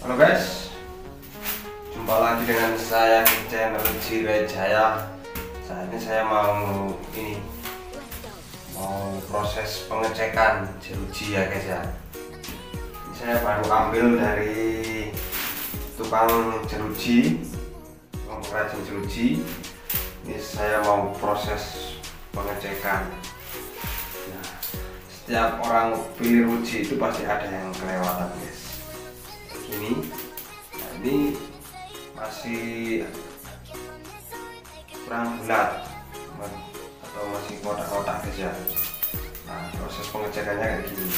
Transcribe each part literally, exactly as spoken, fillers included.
Halo guys, jumpa lagi dengan saya di channel Jirejaya. Saat ini saya mau ini mau proses pengecekan jeruji ya guys ya. Ini saya baru ambil dari tukang jeruji, tukang pengrajin jeruji. Ini saya mau proses pengecekan. Nah, setiap orang pilih ruji itu pasti ada yang kelewatan guys. Ini, nah ini masih kurang bulat atau masih kotak-kotak guys ya. Nah, proses pengecekannya kayak gini.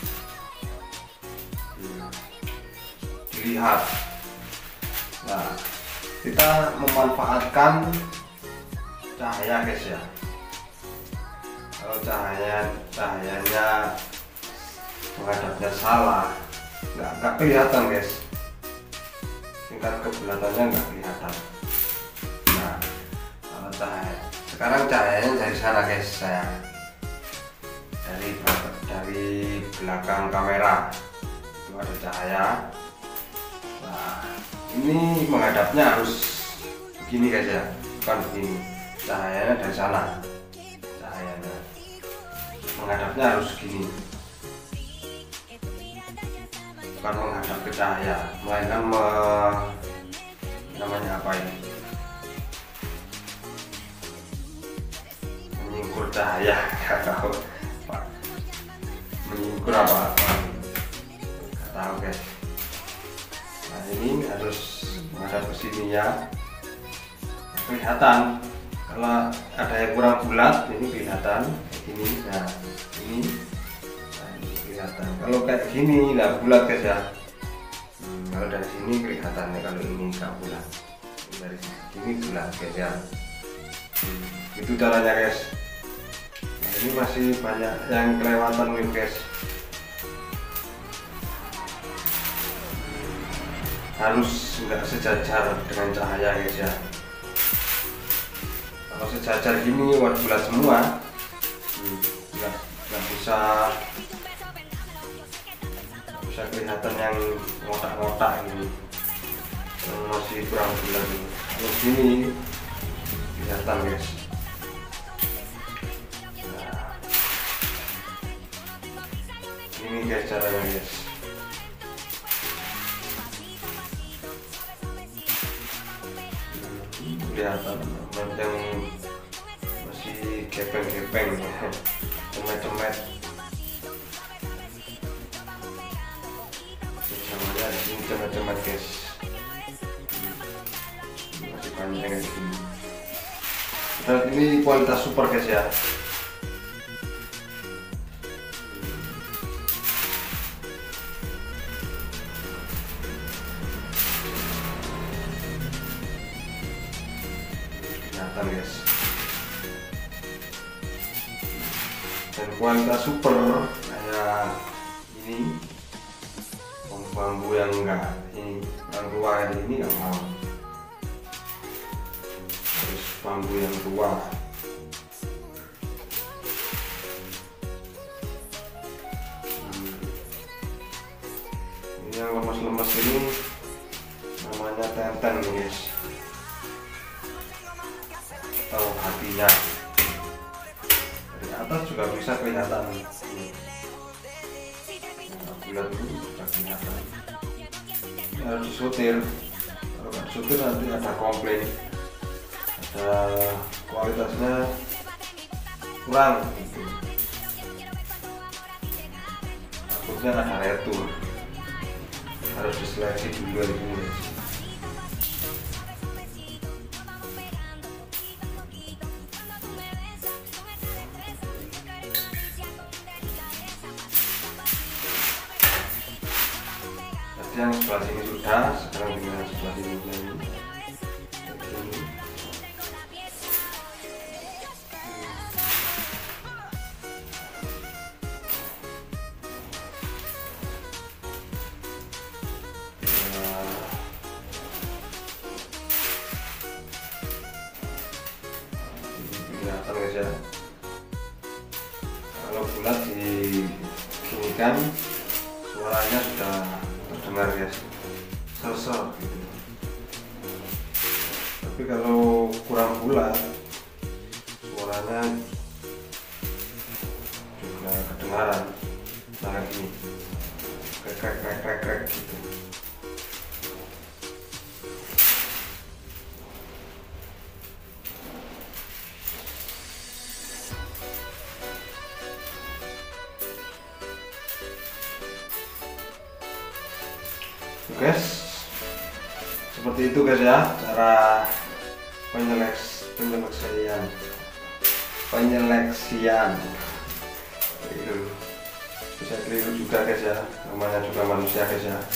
Dilihat. Nah, kita memanfaatkan cahaya guys ya. Kalau cahaya cahayanya menghadapnya salah, nggak nggak kelihatan guys, tingkat kebulatannya nggak kelihatan. Nah, kalau cahaya sekarang cahayanya dari sana guys, saya dari dari belakang kamera itu ada cahaya. Nah, ini menghadapnya harus begini guys ya, bukan begini. Cahayanya dari sana, cahayanya menghadapnya harus gini, bukan menghadap ke cahaya, melainkan me, namanya apa ini, menyingkur cahaya. Nggak tahu Pak, menyingkur apa apa nggak tahu guys. Nah, ini harus menghadap ke sini ya, kelihatan. Kalau ada yang kurang bulat ini kelihatan kayak gini. Nah, ini kelihatan. Kalau kayak gini nggak bulat guys ya. Hmm, kalau dari sini kelihatan ya, kalau ini nggak bulat. Dari sini bulat guys ya. Hmm, itu caranya guys. Nah, ini masih banyak yang kelewatan nih guys. Harus nggak sejajar dengan cahaya guys ya. Kalau sejajar gini buat bulat semua, hmm, nggak nggak bisa bisa kelihatan yang ngotak-ngotak ini, yang masih kurang bulat ini. Kalau sini kelihatan guys. Nah, ini guys caranya guys. Hmm, kelihatan yang masih gepeng-gepeng ya, cemet-cemet. Namanya di sini cemat-cemat guys. Masih panjang kayak gini. Dan ini kualitas super guys ya. Kelihatan guys. Dan kualitas super kayak ini. Bambu yang enggak ini, yang tua ini nggak mau, harus bambu yang tua. Hmm. Ini yang lemas-lemas ini namanya tenten guys, atau hatinya. Dari atas juga bisa kelihatan. Bulat ini sudah kelihatan. Ini harus disutir. Kalau nggak disutir nanti ada komplain, ada kualitasnya kurang gitu. Takutnya ada retur, harus diseleksi dulu ini. Yang sebelah sini sudah, sekarang tinggal sebelah sini lagi. Kelihatan guys ya. Kalau bulat di sini kan suaranya sudah terdengar guys. ser-ser gitu. Tapi kalau kurang bulat suaranya juga kedengaran nah gini krek krek krek krek krek gitu. Guys, seperti itu guys ya cara penyeleks penyeleksian penyeleksian keliru, bisa keliru juga guys ya, namanya juga manusia guys ya.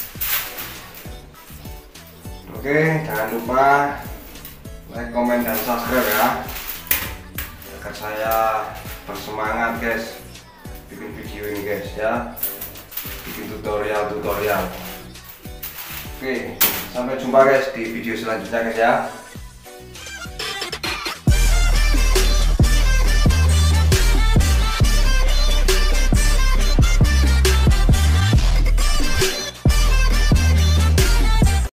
Oke, jangan lupa like, komen, dan subscribe ya, agar saya bersemangat guys bikin video ini guys ya, bikin tutorial-tutorial. Oke, sampai jumpa guys di video selanjutnya guys ya.